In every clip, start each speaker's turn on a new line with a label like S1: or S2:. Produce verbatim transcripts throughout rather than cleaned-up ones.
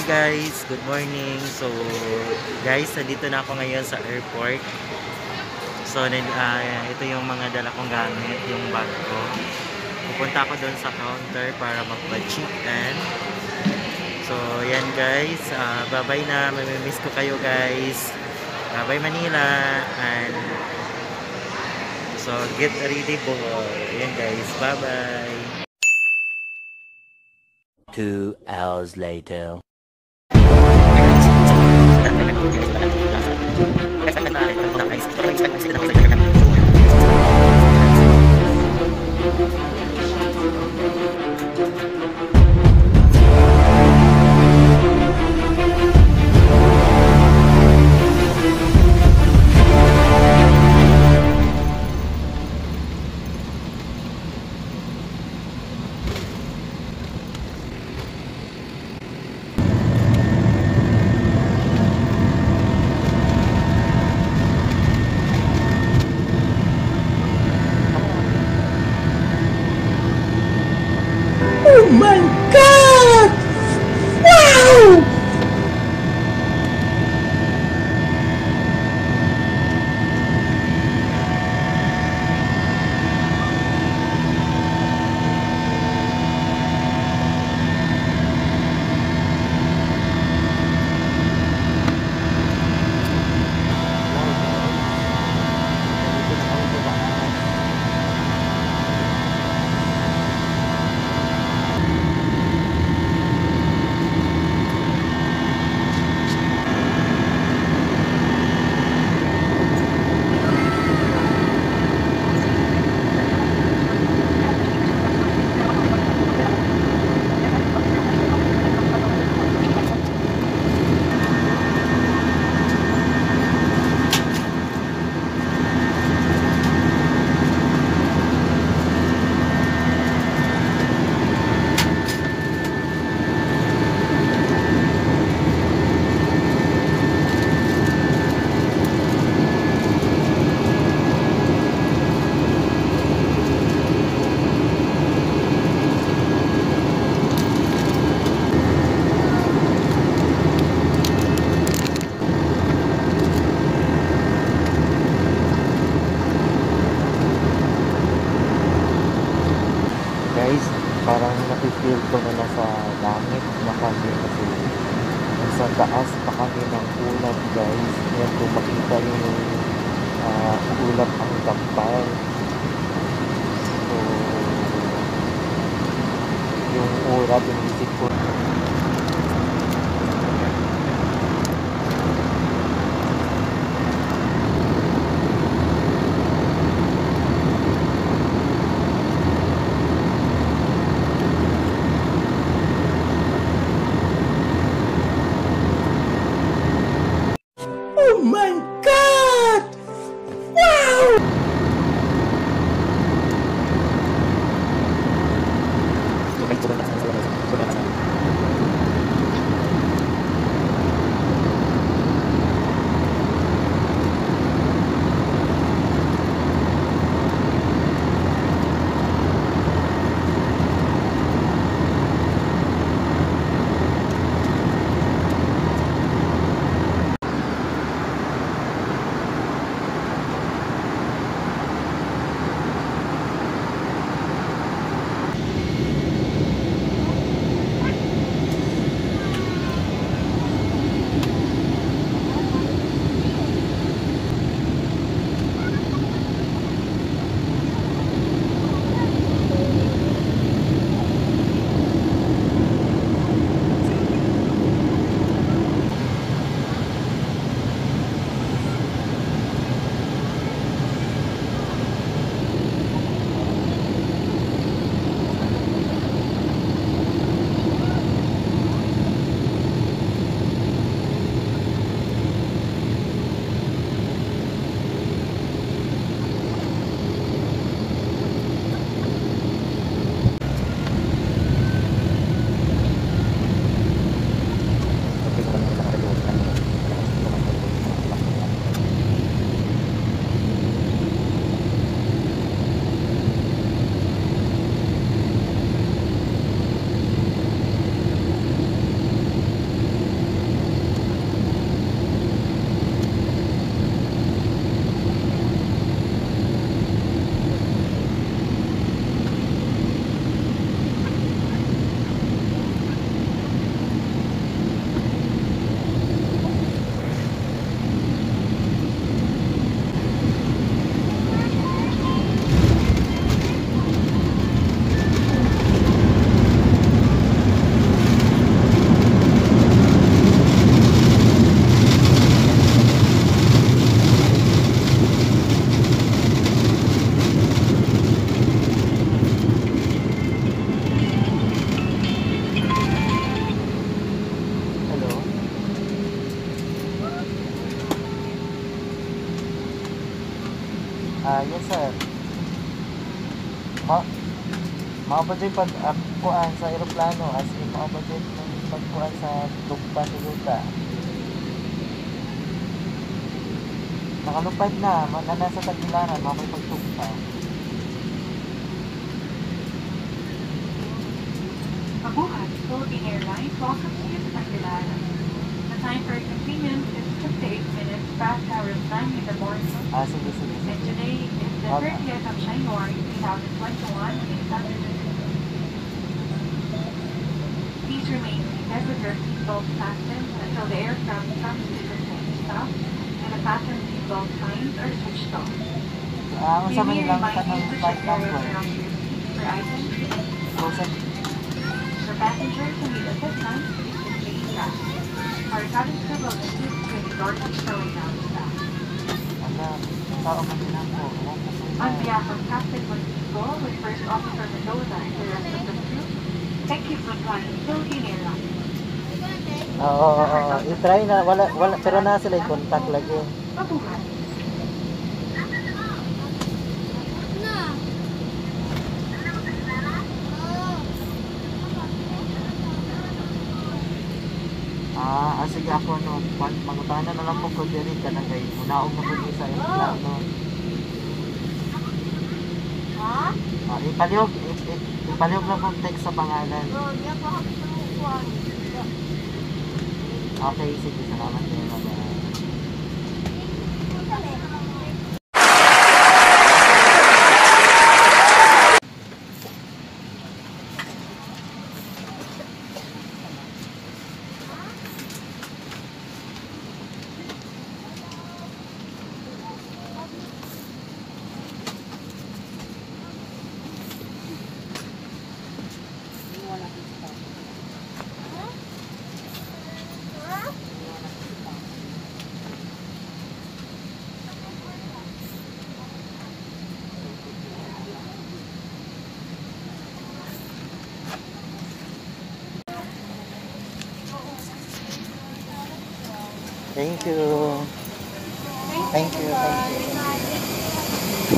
S1: guys, good morning. So guys, nandito na ako ngayon sa airport. So uh, ito yung mga dala kong gamit, yung bag ko. Pupunta ako doon sa counter para magpa-check-in. So yan guys, uh, bye bye na, mamimiss ko kayo guys. Bye bye Manila. And so get ready po. Yan guys, bye bye.
S2: Two hours later.
S3: Oh my God! Wow!
S1: Guys, parang napifeel ko na nasa langit na kami kasi nasa taas pa kami ng ulap guys. Ngayon kung makita nyo yung uh, ulap ang kapal. So, yung ulap, yung isip ko.
S3: Oh my God! Wow!
S1: Okay, so, sir. Ma Maabot pag um, kuan sa eroplano as in maabot ng pagkuan sa tugpa sa luta. Nakalupad na, na nasa Tagbilaran, mamay pagtugpa.
S4: Mabuhay, Philippine Airlines welcomes you to Tagbilaran. The time for convenience is fifty-eight minutes past hour of nine in the morning.
S1: Ah, sige, sige,
S4: And
S1: sige.
S4: today is the
S1: Okay.
S4: thirtieth of January twenty twenty-one in Saturday. Please remain seated with your seatbelt fastened until the aircraft comes to a steady stop and the fasten seatbelt signs are switched off.
S1: Ah,
S4: We
S1: unsa man
S4: may
S1: lang
S4: remind
S1: ka
S4: you
S1: ng
S4: to
S1: flight
S4: check your
S1: number?
S4: around your seat for items.
S1: Thousand.
S4: For passengers who need assistance, please stay trapped. Our cabin crew will assist with the door slowing down staff.
S1: Ala, sao man din ako. Ewan ko sa'yo.
S4: On behalf of Captain Francisco, with First Officer Mendoza and the rest of the crew, thank you for flying Philippine Airlines.
S1: Oo, oo, oo. I-try na. Wala, wala, pero na sila i-contact lagi.
S4: Mabuhay.
S1: Ah, ah sige ako no. Pag- Mangutanan na lang po ko diri ka na kay munaog na po di sa aeroplano.
S5: Ha?
S1: Ah, ipalihog, i- i- ipalihog lang kong text sa pangalan.
S5: Oh, di ako hakuan.
S1: Okay, sige. Salamat din. Bye-bye. Thank you. Thank you. Thank you.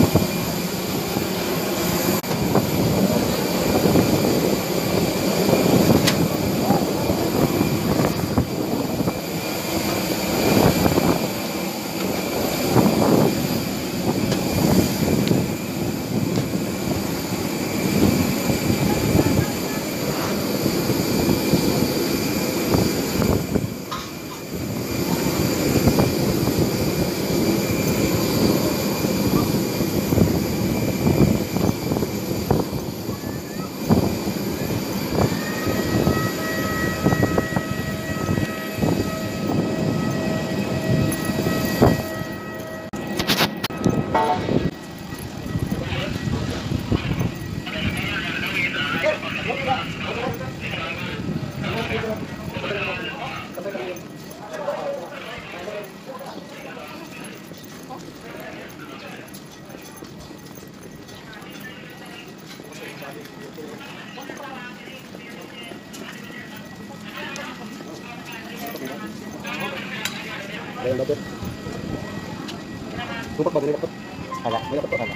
S1: Wala. Wala.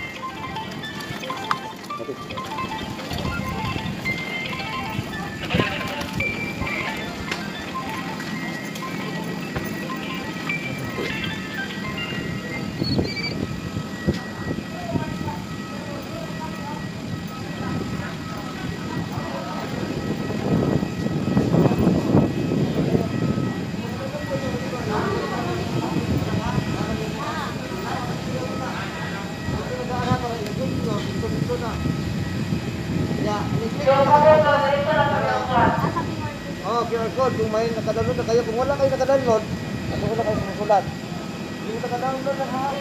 S6: Oh, Q R code. Kung may nakadownload na kayo. Kung wala kayo nakadownload, ako wala kayo sumusulat. Yung nakadownload na ha.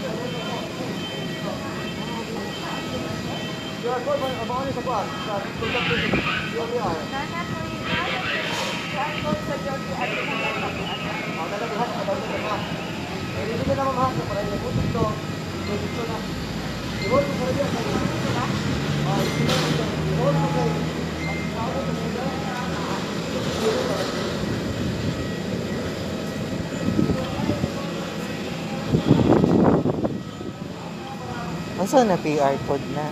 S6: Q R code, abangan niyo sa kuwan. Sa contact ko. U R R. Oh, nalabuhan. Nakadownload na ha. Eh, hindi ka naman ha. Para yung butot to. Dito na. I-hold mo sa radio. Oh, i-hold mo kayo.
S1: Asa na P R code na?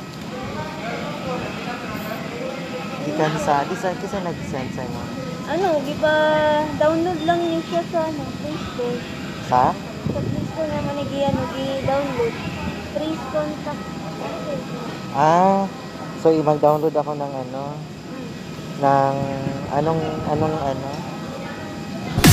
S1: Gikan sa, di sa, kisa nag-send sa mo?
S5: Ano, di ba download lang niyo siya sa ano, Play Store.
S1: Sa?
S5: Sa Play Store naman nag-i-ano, nag-i-download. Trace contact. Okay.
S1: Ah, so i-mag-download ako ng ano,
S5: Hmm.
S1: ng anong, anong ano?